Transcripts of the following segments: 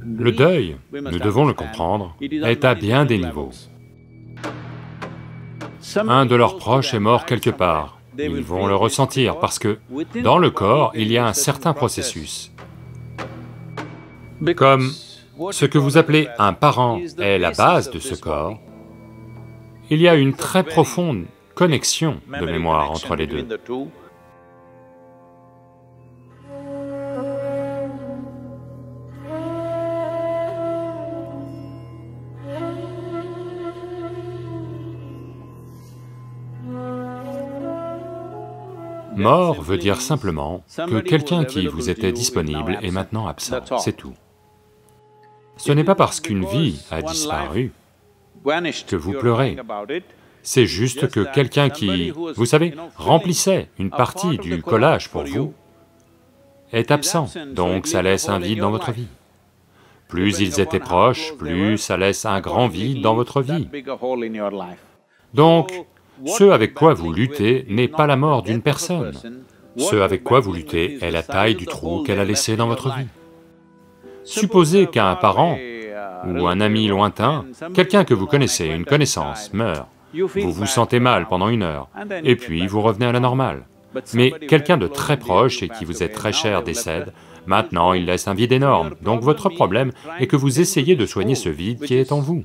Le deuil, nous devons le comprendre, est à bien des niveaux. Un de leurs proches est mort quelque part, ils vont le ressentir parce que dans le corps, il y a un certain processus. Comme ce que vous appelez un parent est la base de ce corps, il y a une très profonde connexion de mémoire entre les deux. Mort veut dire simplement que quelqu'un qui vous était disponible est maintenant absent, c'est tout. Ce n'est pas parce qu'une vie a disparu que vous pleurez, c'est juste que quelqu'un qui, vous savez, remplissait une partie du collage pour vous, est absent, donc ça laisse un vide dans votre vie. Plus ils étaient proches, plus ça laisse un grand vide dans votre vie. Donc, ce avec quoi vous luttez n'est pas la mort d'une personne, ce avec quoi vous luttez est la taille du trou qu'elle a laissé dans votre vie. Supposez qu'un parent ou un ami lointain, quelqu'un que vous connaissez, une connaissance, meurt, vous vous sentez mal pendant 1 heure, et puis vous revenez à la normale. Mais quelqu'un de très proche et qui vous est très cher décède, maintenant il laisse un vide énorme, donc votre problème est que vous essayez de soigner ce vide qui est en vous.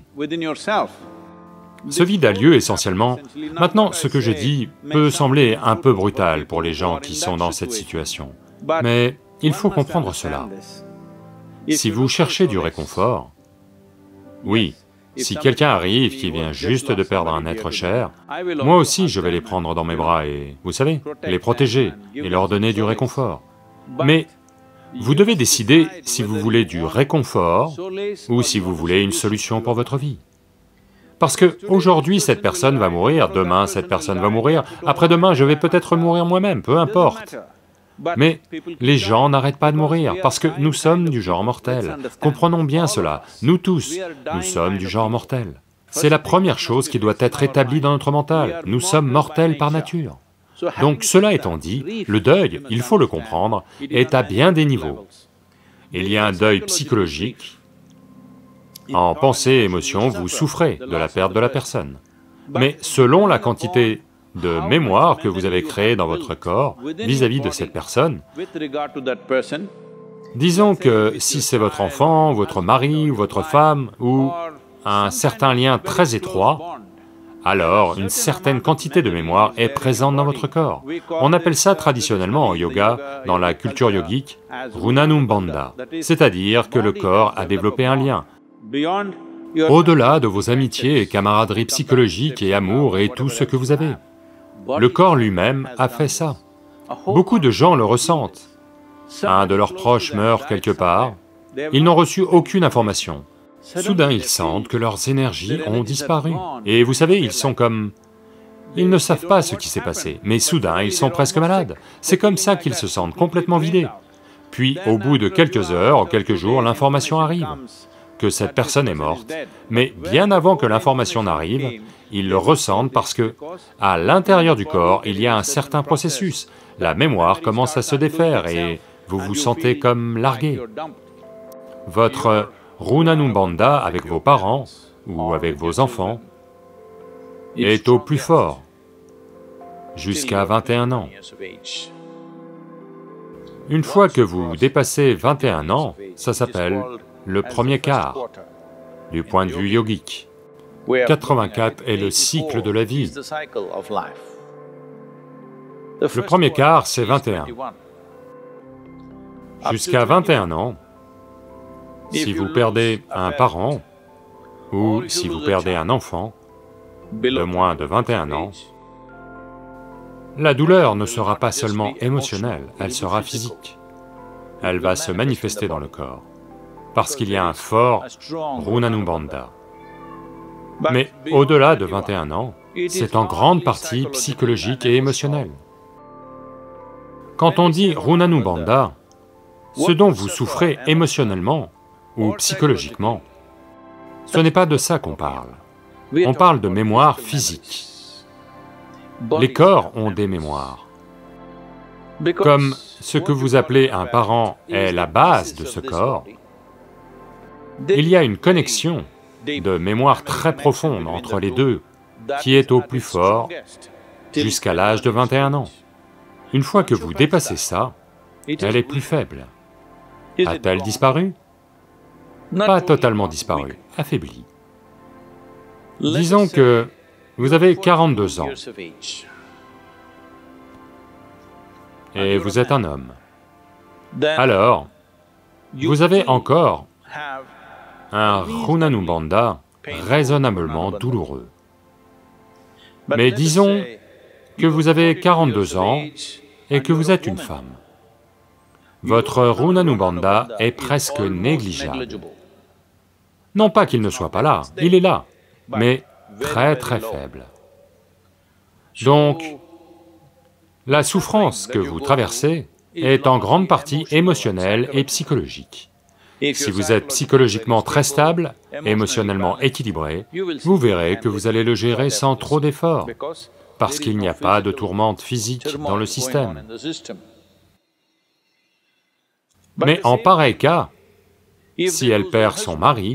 Ce vide a lieu essentiellement... Maintenant, ce que je dis peut sembler un peu brutal pour les gens qui sont dans cette situation, mais il faut comprendre cela. Si vous cherchez du réconfort, oui, si quelqu'un arrive qui vient juste de perdre un être cher, moi aussi je vais les prendre dans mes bras et, vous savez, les protéger et leur donner du réconfort. Mais vous devez décider si vous voulez du réconfort ou si vous voulez une solution pour votre vie. Parce que aujourd'hui cette personne va mourir, demain cette personne va mourir, après-demain je vais peut-être mourir moi-même, peu importe. Mais les gens n'arrêtent pas de mourir, parce que nous sommes du genre mortel. Comprenons bien cela, nous tous, nous sommes du genre mortel. C'est la première chose qui doit être établie dans notre mental, nous sommes mortels par nature. Donc cela étant dit, le deuil, il faut le comprendre, est à bien des niveaux. Il y a un deuil psychologique. En pensée et émotion, vous souffrez de la perte de la personne. Mais selon la quantité de mémoire que vous avez créée dans votre corps vis-à-vis de cette personne, disons que si c'est votre enfant, votre mari ou votre femme, ou un certain lien très étroit, alors une certaine quantité de mémoire est présente dans votre corps. On appelle ça traditionnellement en yoga, dans la culture yogique, Runanumbandha, c'est-à-dire que le corps a développé un lien. Au-delà de vos amitiés et camaraderies psychologiques et amour et tout ce que vous avez, le corps lui-même a fait ça. Beaucoup de gens le ressentent. Un de leurs proches meurt quelque part, ils n'ont reçu aucune information. Soudain ils sentent que leurs énergies ont disparu. Et vous savez, ils sont comme... Ils ne savent pas ce qui s'est passé, mais soudain ils sont presque malades. C'est comme ça qu'ils se sentent complètement vidés. Puis au bout de quelques heures ou quelques jours, l'information arrive que cette personne est morte, mais bien avant que l'information n'arrive, ils le ressentent parce que, à l'intérieur du corps, il y a un certain processus, la mémoire commence à se défaire et vous vous sentez comme largué. Votre Runanumbandha avec vos parents ou avec vos enfants est au plus fort, jusqu'à 21 ans. Une fois que vous dépassez 21 ans, ça s'appelle le premier quart, du point de vue yogique. 84 est le cycle de la vie. Le premier quart, c'est 21. Jusqu'à 21 ans, si vous perdez un parent, ou si vous perdez un enfant de moins de 21 ans, la douleur ne sera pas seulement émotionnelle, elle sera physique. Elle va se manifester dans le corps, parce qu'il y a un fort Runanumbandha. Mais au-delà de 21 ans, c'est en grande partie psychologique et émotionnel. Quand on dit Runanumbandha, ce dont vous souffrez émotionnellement ou psychologiquement, ce n'est pas de ça qu'on parle. On parle de mémoire physique. Les corps ont des mémoires. Comme ce que vous appelez un parent est la base de ce corps, Il y a une connexion de mémoire très profonde entre les deux, qui est au plus fort jusqu'à l'âge de 21 ans. Une fois que vous dépassez ça, elle est plus faible. A-t-elle disparu? Pas totalement disparu, affaiblie. Disons que vous avez 42 ans et vous êtes un homme. Alors, vous avez encore un Runanumbandha raisonnablement douloureux. Mais disons que vous avez 42 ans et que vous êtes une femme. Votre Runanumbandha est presque négligeable. Non pas qu'il ne soit pas là, il est là, mais très très faible. Donc, la souffrance que vous traversez est en grande partie émotionnelle et psychologique. Si vous êtes psychologiquement très stable, émotionnellement équilibré, vous verrez que vous allez le gérer sans trop d'efforts, parce qu'il n'y a pas de tourmente physique dans le système. Mais en pareil cas, si elle perd son mari,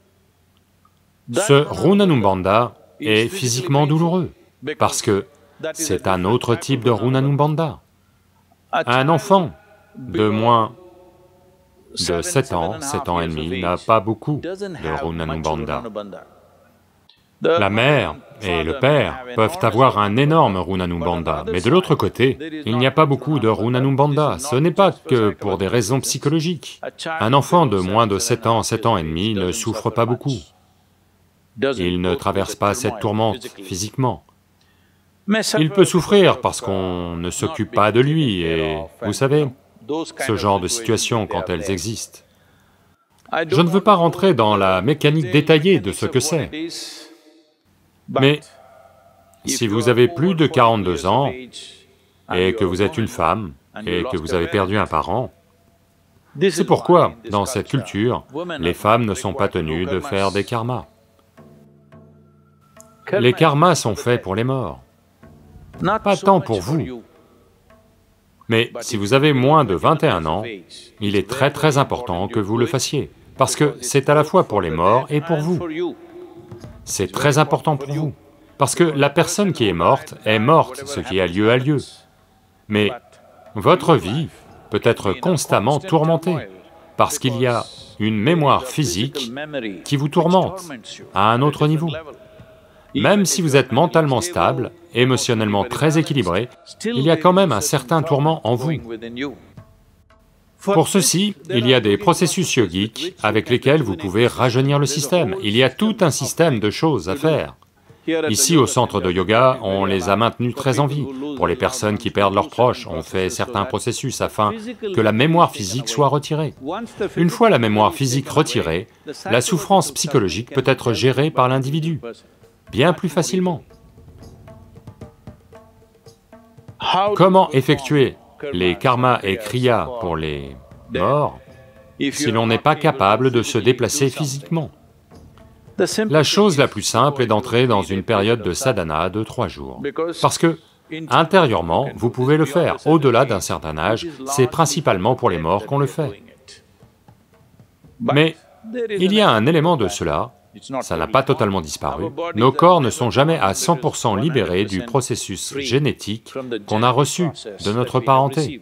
ce Runanumbandha est physiquement douloureux, parce que c'est un autre type de Runanumbandha. Un enfant de moins de 7 ans, 7 ans et demi, n'a pas beaucoup de Runanumbandha. La mère et le père peuvent avoir un énorme Runanumbandha, mais de l'autre côté, il n'y a pas beaucoup de Runanumbandha. Ce n'est pas que pour des raisons psychologiques. Un enfant de moins de 7 ans, 7 ans et demi ne souffre pas beaucoup. Il ne traverse pas cette tourmente physiquement. Il peut souffrir parce qu'on ne s'occupe pas de lui et, vous savez, ce genre de situations quand elles existent. Je ne veux pas rentrer dans la mécanique détaillée de ce que c'est, mais si vous avez plus de 42 ans et que vous êtes une femme et que vous avez perdu un parent, c'est pourquoi, dans cette culture, les femmes ne sont pas tenues de faire des karmas. Les karmas sont faits pour les morts, pas tant pour vous. Mais si vous avez moins de 21 ans, il est très très important que vous le fassiez, parce que c'est à la fois pour les morts et pour vous. C'est très important pour vous, parce que la personne qui est morte, ce qui a lieu, mais votre vie peut être constamment tourmentée, parce qu'il y a une mémoire physique qui vous tourmente à un autre niveau. Même si vous êtes mentalement stable, émotionnellement très équilibré, il y a quand même un certain tourment en vous. Pour ceci, il y a des processus yogiques avec lesquels vous pouvez rajeunir le système. Il y a tout un système de choses à faire. Ici, au centre de yoga, on les a maintenus très en vie. Pour les personnes qui perdent leurs proches, on fait certains processus afin que la mémoire physique soit retirée. Une fois la mémoire physique retirée, la souffrance psychologique peut être gérée par l'individu, bien plus facilement. Comment effectuer les karmas et kriyas pour les morts si l'on n'est pas capable de se déplacer physiquement? La chose la plus simple est d'entrer dans une période de sadhana de 3 jours, parce que, intérieurement, vous pouvez le faire. Au-delà d'un certain âge, c'est principalement pour les morts qu'on le fait. Mais il y a un élément de cela, ça n'a pas totalement disparu, nos corps ne sont jamais à 100% libérés du processus génétique qu'on a reçu de notre parenté.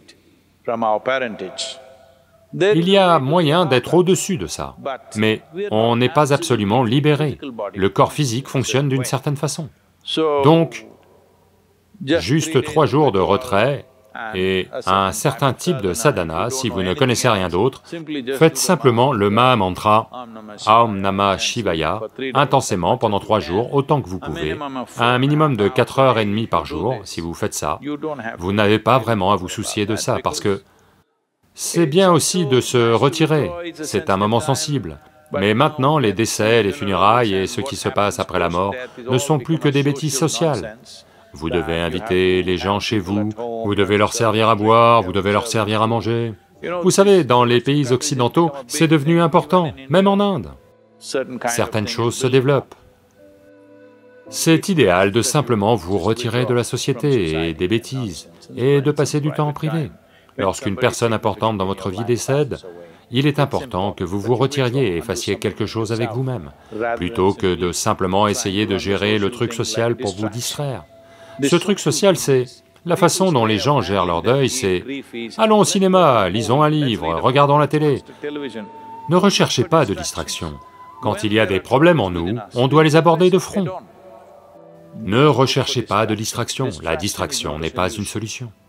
Il y a moyen d'être au-dessus de ça, mais on n'est pas absolument libéré. Le corps physique fonctionne d'une certaine façon. Donc, juste 3 jours de retrait et un certain type de sadhana, si vous ne connaissez rien d'autre, faites simplement le Mahamantra Aum Namah Shivaya intensément pendant 3 jours, autant que vous pouvez, à un minimum de 4h30 par jour. Si vous faites ça, vous n'avez pas vraiment à vous soucier de ça, parce que c'est bien aussi de se retirer, c'est un moment sensible. Mais maintenant, les décès, les funérailles et ce qui se passe après la mort ne sont plus que des bêtises sociales. Vous devez inviter les gens chez vous, vous devez leur servir à boire, vous devez leur servir à manger. Vous savez, dans les pays occidentaux, c'est devenu important, même en Inde. Certaines choses se développent. C'est idéal de simplement vous retirer de la société et des bêtises, et de passer du temps en privé. Lorsqu'une personne importante dans votre vie décède, Il est important que vous vous retiriez et fassiez quelque chose avec vous-même, plutôt que de simplement essayer de gérer le truc social pour vous distraire. Ce truc social, c'est... La façon dont les gens gèrent leur deuil, c'est « allons au cinéma, lisons un livre, regardons la télé ». Ne recherchez pas de distraction. Quand il y a des problèmes en nous, on doit les aborder de front. Ne recherchez pas de distraction, la distraction n'est pas une solution.